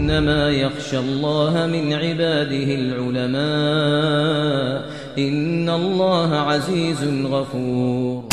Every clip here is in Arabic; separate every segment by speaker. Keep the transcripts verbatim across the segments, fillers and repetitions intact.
Speaker 1: إنما يخشى الله من عباده العلماء إن الله عزيز غفور.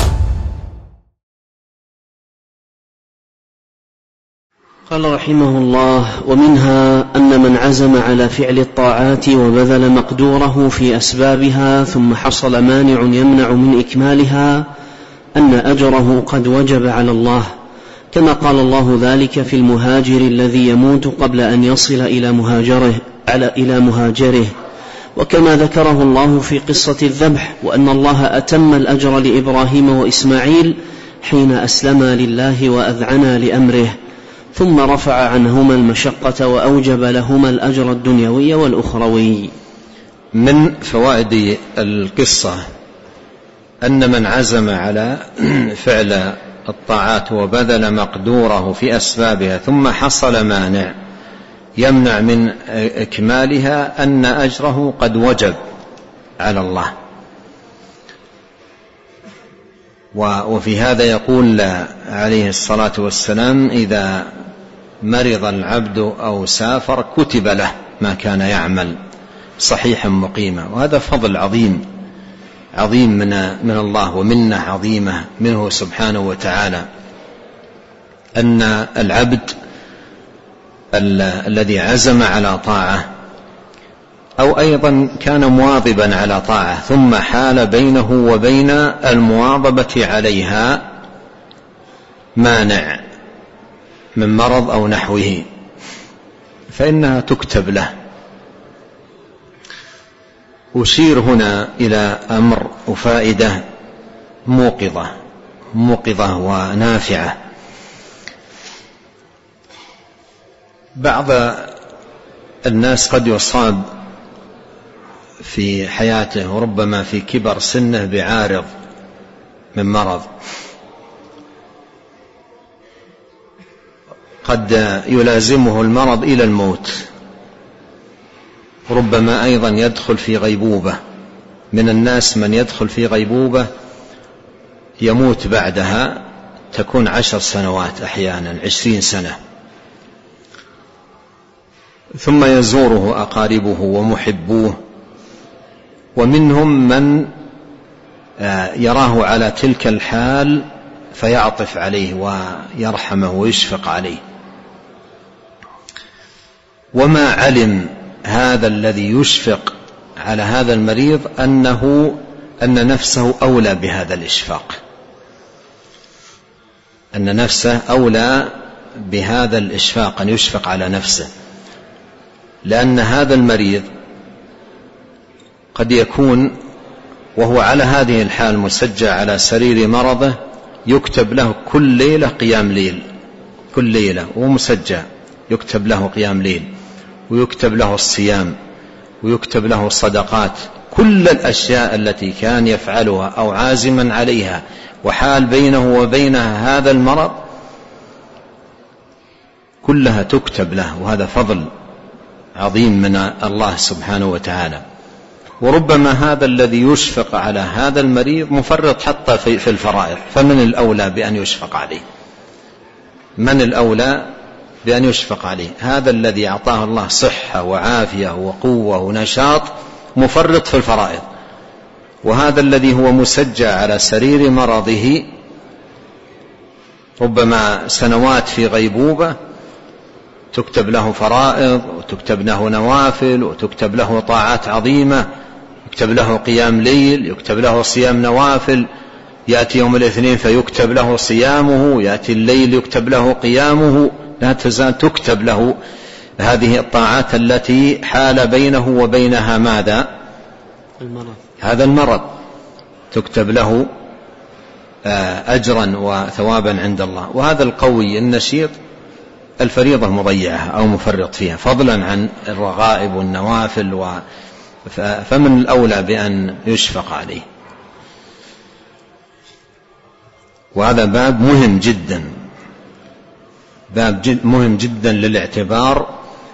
Speaker 2: قال رحمه الله: ومنها أن من عزم على فعل الطاعات وبذل مقدوره في أسبابها ثم حصل مانع يمنع من إكمالها أن أجره قد وجب على الله، كما قال الله ذلك في المهاجر الذي يموت قبل أن يصل إلى مهاجره, على إلى مهاجره، وكما ذكره الله في قصة الذبح، وأن الله أتم الأجر لإبراهيم وإسماعيل حين أسلما لله وأذعنا لأمره، ثم رفع عنهما المشقة وأوجب لهما الأجر الدنيوي والأخروي.
Speaker 3: من فوائد القصة أن من عزم على فعل الطاعات وبذل مقدوره في أسبابها ثم حصل مانع يمنع من إكمالها أن أجره قد وجب على الله. وفي هذا يقول عليه الصلاة والسلام: إذا مرض العبد أو سافر كتب له ما كان يعمل صحيحا مقيما. وهذا فضل عظيم عظيم من, من الله، ومنة عظيمة منه سبحانه وتعالى، أن العبد الذي عزم على طاعة أو أيضا كان مواظبا على طاعة ثم حال بينه وبين المواظبة عليها مانع من مرض أو نحوه فإنها تكتب له. أشير هنا إلى أمر وفائدة موقظة موقظة ونافعة. بعض الناس قد يصاب في حياته وربما في كبر سنه بعارض من مرض، قد يلازمه المرض إلى الموت، ربما أيضا يدخل في غيبوبة. من الناس من يدخل في غيبوبة يموت بعدها تكون عشر سنوات، أحيانا عشرين سنة، ثم يزوره أقاربه ومحبوه، ومنهم من يراه على تلك الحال فيعطف عليه ويرحمه ويشفق عليه، وما علم هذا الذي يشفق على هذا المريض أنه أن نفسه أولى بهذا الإشفاق، أن نفسه أولى بهذا الإشفاق، أن يشفق على نفسه، لأن هذا المريض قد يكون وهو على هذه الحال مسجع على سرير مرضه يكتب له كل ليلة قيام ليل، كل ليلة ومسجع يكتب له قيام ليل، ويكتب له الصيام، ويكتب له الصدقات، كل الأشياء التي كان يفعلها أو عازما عليها وحال بينه وبينها هذا المرض كلها تكتب له. وهذا فضل عظيم من الله سبحانه وتعالى. وربما هذا الذي يشفق على هذا المريض مفرط حتى في الفرائض، فمن الأولى بأن يشفق عليه؟ من الأولى بأن يشفق عليه؟ هذا الذي أعطاه الله صحة وعافية وقوة ونشاط مفرط في الفرائض، وهذا الذي هو مسجع على سرير مرضه ربما سنوات في غيبوبة تكتب له فرائض وتكتب له نوافل وتكتب له طاعات عظيمة، يكتب له قيام ليل، يكتب له صيام نوافل، يأتي يوم الاثنين فيكتب له صيامه، يأتي الليل يكتب له قيامه، لا تزال تكتب له هذه الطاعات التي حال بينه وبينها ماذا؟ المرض. هذا المرض تكتب له أجرا وثوابا عند الله. وهذا القوي النشيط الفريضة مضيعة أو مفرط فيها، فضلا عن الرغائب والنوافل، و فمن الأولى بأن يشفق عليه. وهذا باب مهم جدا، باب جد مهم جدا للاعتبار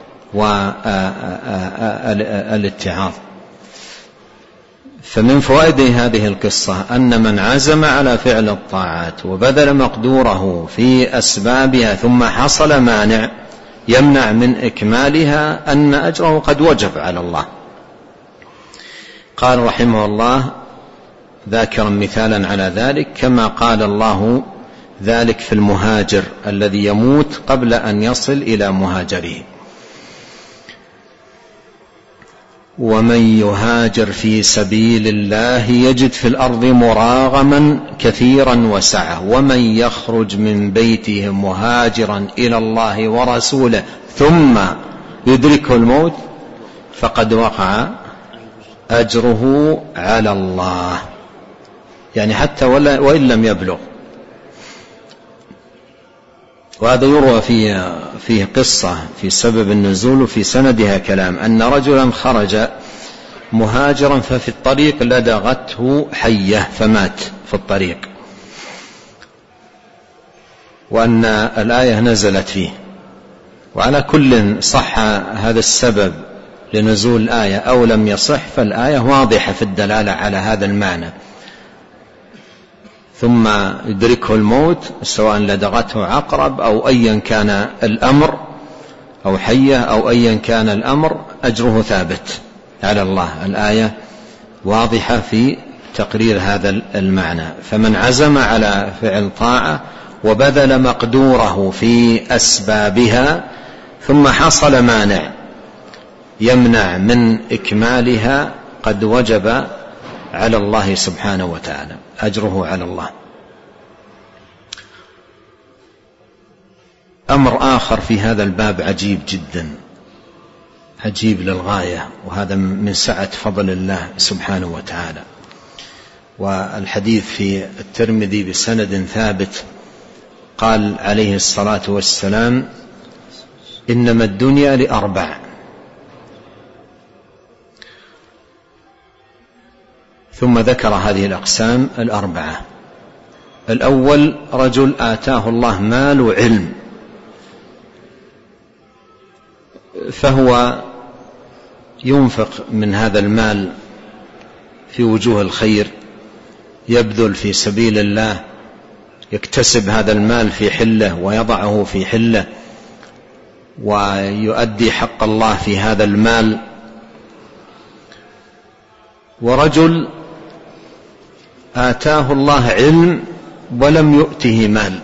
Speaker 3: والاتعاظ. فمن فوائد هذه القصة أن من عزم على فعل الطاعات وبذل مقدوره في أسبابها ثم حصل مانع يمنع من إكمالها أن أجره قد وجب على الله. قال رحمه الله ذاكرا مثالا على ذلك كما قال الله ذلك في المهاجر الذي يموت قبل أن يصل إلى مهاجره: ومن يهاجر في سبيل الله يجد في الأرض مراغما كثيرا وسعة ومن يخرج من بيته مهاجرا إلى الله ورسوله ثم يدركه الموت فقد وقع أجره على الله. يعني حتى وإن لم يبلغ. وهذا يروى فيه, فيه قصة في سبب النزول وفي سندها كلام أن رجلا خرج مهاجرا ففي الطريق لدغته حية فمات في الطريق، وأن الآية نزلت فيه. وعلى كل صح هذا السبب لنزول الآية أو لم يصح فالآية واضحة في الدلالة على هذا المعنى. ثم يدركه الموت سواء لدغته عقرب أو أيا كان الأمر أو حية أو أيا كان الأمر أجره ثابت على الله. الآية واضحة في تقرير هذا المعنى. فمن عزم على فعل طاعة وبذل مقدوره في أسبابها ثم حصل مانع يمنع من إكمالها قد وجب على الله سبحانه وتعالى، أجره على الله. أمر آخر في هذا الباب عجيب جدا، عجيب للغاية، وهذا من سعة فضل الله سبحانه وتعالى. والحديث في الترمذي بسند ثابت قال عليه الصلاة والسلام: إنما الدنيا لأربع، ثم ذكر هذه الأقسام الأربعة. الأول رجل آتاه الله مال وعلم، فهو ينفق من هذا المال في وجوه الخير، يبذل في سبيل الله، يكتسب هذا المال في حله ويضعه في حله، ويؤدي حق الله في هذا المال. ورجل آتاه الله علم ولم يؤته مال،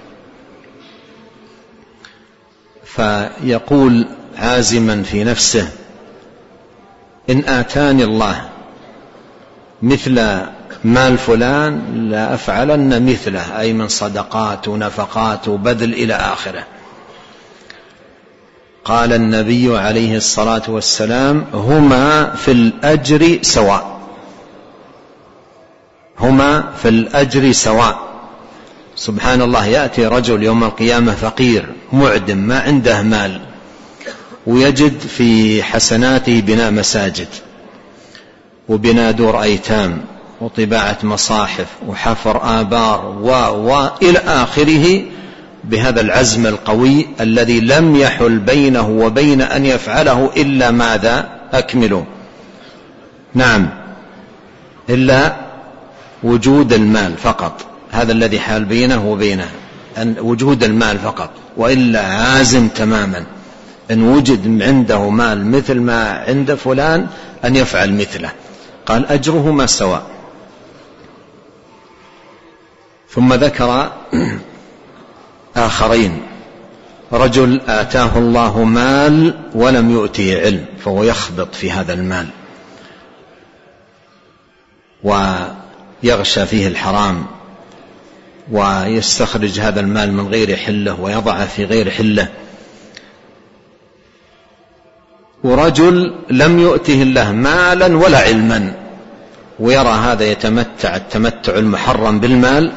Speaker 3: فيقول عازما في نفسه: إن آتاني الله مثل مال فلان لا أفعلن مثله، أي من صدقات ونفقات وبذل إلى آخره. قال النبي عليه الصلاة والسلام: هما في الأجر سواء، هما في الأجر سواء. سبحان الله، يأتي رجل يوم القيامة فقير معدم ما عنده مال، ويجد في حسناته بناء مساجد وبناء دور أيتام وطباعة مصاحف وحفر آبار وإلى آخره، بهذا العزم القوي الذي لم يحل بينه وبين أن يفعله إلا ماذا؟ أكملوا. نعم، إلا وجود المال فقط، هذا الذي حال بينه وبينه أن وجود المال فقط، وإلا عازم تماما أن وجد عنده مال مثل ما عند فلان أن يفعل مثله. قال: أجرهما سواء. ثم ذكر آخرين: رجل آتاه الله مال ولم يؤته علم، فهو يخبط في هذا المال ويغشى فيه الحرام ويستخرج هذا المال من غير حله ويضعه في غير حله. ورجل لم يؤته الله مالا ولا علما، ويرى هذا يتمتع التمتع المحرم بالمال،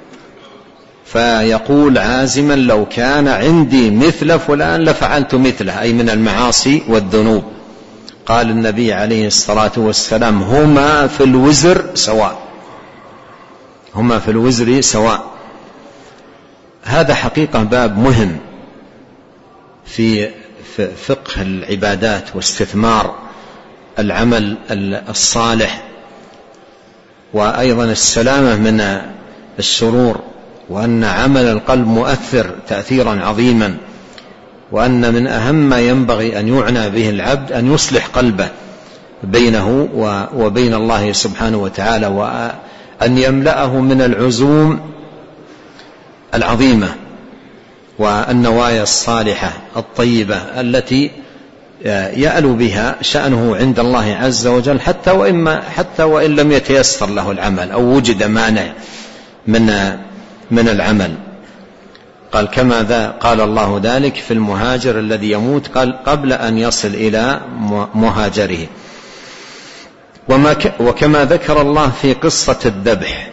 Speaker 3: فيقول عازما: لو كان عندي مثل فلان لفعلت مثله، أي من المعاصي والذنوب. قال النبي عليه الصلاة والسلام: هما في الوزر سواء، هما في الوزر سواء. هذا حقيقة باب مهم في فقه العبادات واستثمار العمل الصالح، وأيضا السلامة من الشرور، وأن عمل القلب مؤثر تأثيرا عظيما، وأن من أهم ما ينبغي أن يعنى به العبد أن يصلح قلبه بينه وبين الله سبحانه وتعالى، وأن يملأه من العزوم العظيمة والنوايا الصالحة الطيبة التي يألو بها شأنه عند الله عز وجل، حتى وإما حتى وإن لم يتيسر له العمل أو وجد مانع من من العمل. قال كما ذا قال الله ذلك في المهاجر الذي يموت قال قبل أن يصل إلى مهاجره. وما وكما ذكر الله في قصة الذبح،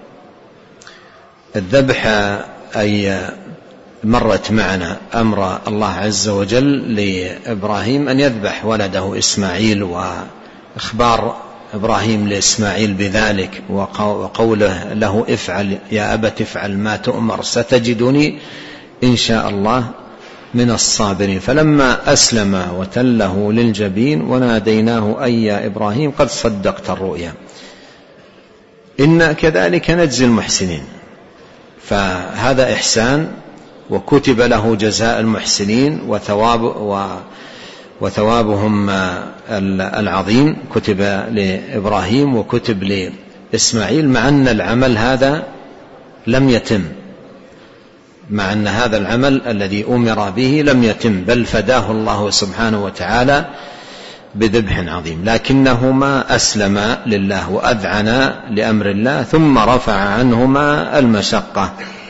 Speaker 3: الذبح أي مرت معنا أمر الله عز وجل لإبراهيم أن يذبح ولده إسماعيل، وإخبار إبراهيم لإسماعيل بذلك، وقوله له افعل يا أبت افعل ما تؤمر ستجدني إن شاء الله من الصابرين. فلما أسلم وتله للجبين وناديناه أي يا إبراهيم قد صدقت الرؤيا إنا كذلك نجزي المحسنين. فهذا إحسان وكتب له جزاء المحسنين وثواب وثوابهم العظيم، كتب لإبراهيم وكتب لإسماعيل، مع أن العمل هذا لم يتم، مع أن هذا العمل الذي أمر به لم يتم، بل فداه الله سبحانه وتعالى بذبح عظيم، لكنهما أسلما لله وأذعنا لأمر الله، ثم رفع عنهما المشقة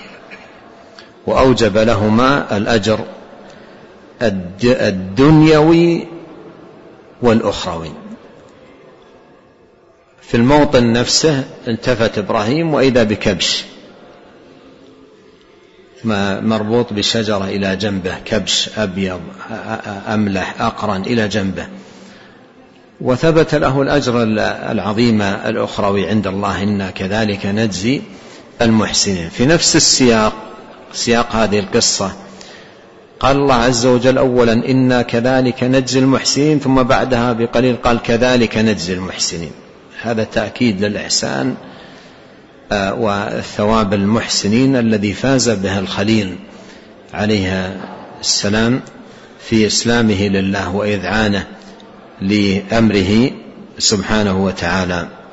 Speaker 3: وأوجب لهما الأجر الدنيوي والأخروي. في الموطن نفسه التفت إبراهيم وإذا بكبش مربوط بشجرة إلى جنبه، كبش أبيض أملح أقرن إلى جنبه، وثبت له الأجر العظيم الأخروي عند الله إنا كذلك نجزي المحسنين. في نفس السياق، سياق هذه القصة، قال الله عز وجل أولا إنا كذلك نجزي المحسنين، ثم بعدها بقليل قال كذلك نجزي المحسنين. هذا تأكيد للإحسان وثواب المحسنين الذي فاز به الخليل عليه السلام في إسلامه لله وإذعانه لأمره سبحانه وتعالى.